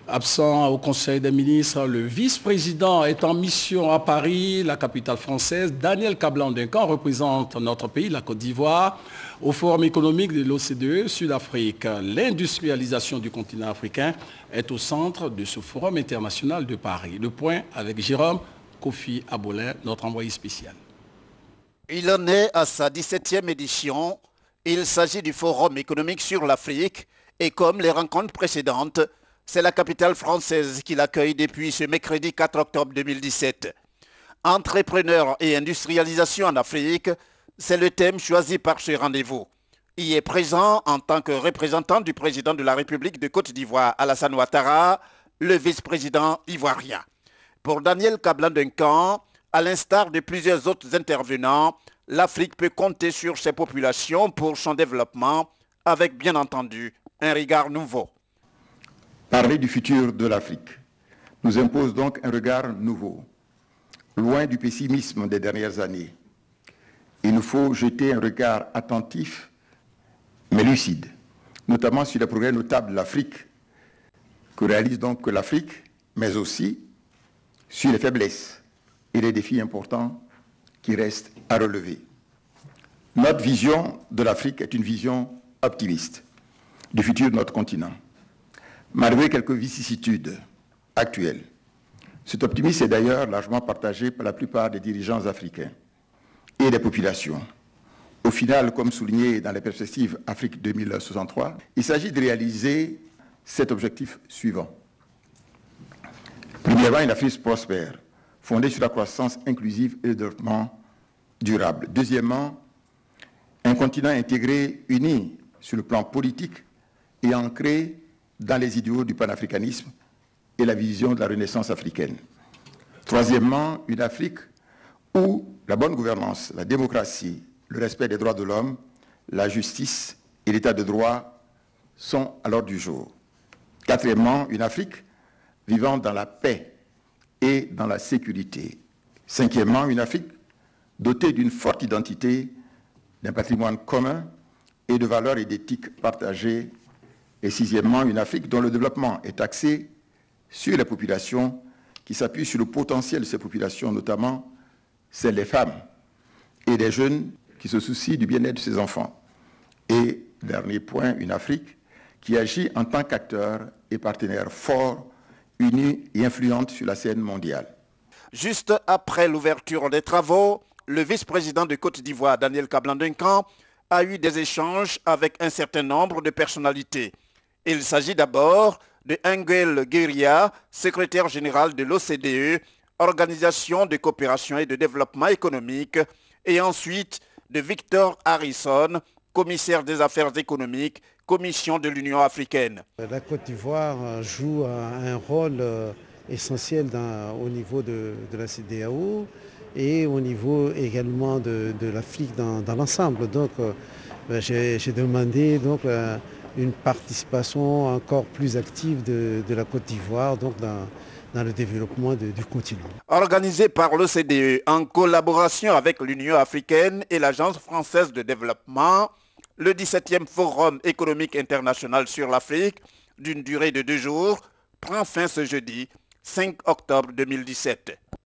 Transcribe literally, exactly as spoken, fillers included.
Absent au Conseil des ministres, le vice-président est en mission à Paris, la capitale française. Daniel Kablan-Duncan représente notre pays, la Côte d'Ivoire, au Forum économique de l'O C D E Sud-Afrique. L'industrialisation du continent africain est au centre de ce Forum international de Paris. Le point avec Jérôme Kofi Abolin, notre envoyé spécial. Il en est à sa dix-septième édition. Il s'agit du Forum économique sur l'Afrique et comme les rencontres précédentes, c'est la capitale française qui l'accueille depuis ce mercredi quatre octobre deux mille dix-sept. Entrepreneurs et industrialisation en Afrique, c'est le thème choisi par ce rendez-vous. Il est présent en tant que représentant du président de la République de Côte d'Ivoire, Alassane Ouattara, le vice-président ivoirien. Pour Daniel Kablan-Duncan, à l'instar de plusieurs autres intervenants, l'Afrique peut compter sur ses populations pour son développement, avec bien entendu un regard nouveau. Parler du futur de l'Afrique nous impose donc un regard nouveau, loin du pessimisme des dernières années. Il nous faut jeter un regard attentif, mais lucide, notamment sur les progrès notables de l'Afrique, que réalise donc l'Afrique, mais aussi sur les faiblesses et les défis importants qui restent à relever. Notre vision de l'Afrique est une vision optimiste du futur de notre continent. Malgré quelques vicissitudes actuelles, cet optimisme est d'ailleurs largement partagé par la plupart des dirigeants africains et des populations. Au final, comme souligné dans les perspectives Afrique deux mille soixante-trois, il s'agit de réaliser cet objectif suivant. Premièrement, une Afrique prospère, fondée sur la croissance inclusive et le développement durable. Deuxièmement, un continent intégré, uni sur le plan politique et ancré dans les idéaux du panafricanisme et la vision de la renaissance africaine. Troisièmement, une Afrique où la bonne gouvernance, la démocratie, le respect des droits de l'homme, la justice et l'état de droit sont à l'ordre du jour. Quatrièmement, une Afrique vivant dans la paix et dans la sécurité. Cinquièmement, une Afrique dotée d'une forte identité, d'un patrimoine commun et de valeurs et d'éthiques partagées. Et sixièmement, une Afrique dont le développement est axé sur les populations, qui s'appuie sur le potentiel de ces populations, notamment celles des femmes et des jeunes qui se soucient du bien-être de ses enfants. Et, dernier point, une Afrique qui agit en tant qu'acteur et partenaire fort, uni et influente sur la scène mondiale. Juste après l'ouverture des travaux, le vice-président de Côte d'Ivoire, Daniel Kablan-Duncan, a eu des échanges avec un certain nombre de personnalités. Il s'agit d'abord de Nguel Guéria, secrétaire général de l'O C D E, Organisation de coopération et de développement économique, et ensuite de Victor Harrison, commissaire des affaires économiques, Commission de l'Union africaine. La Côte d'Ivoire joue un rôle essentiel dans, au niveau de, de la C E D E A O et au niveau également de, de l'Afrique dans, dans l'ensemble. Donc euh, j'ai demandé donc, euh, une participation encore plus active de, de la Côte d'Ivoire donc dans, dans le développement de, du continent. Organisé par l'O C D E en collaboration avec l'Union africaine et l'Agence française de développement, le dix-septième Forum économique international sur l'Afrique, d'une durée de deux jours, prend fin ce jeudi cinq octobre deux mille dix-sept.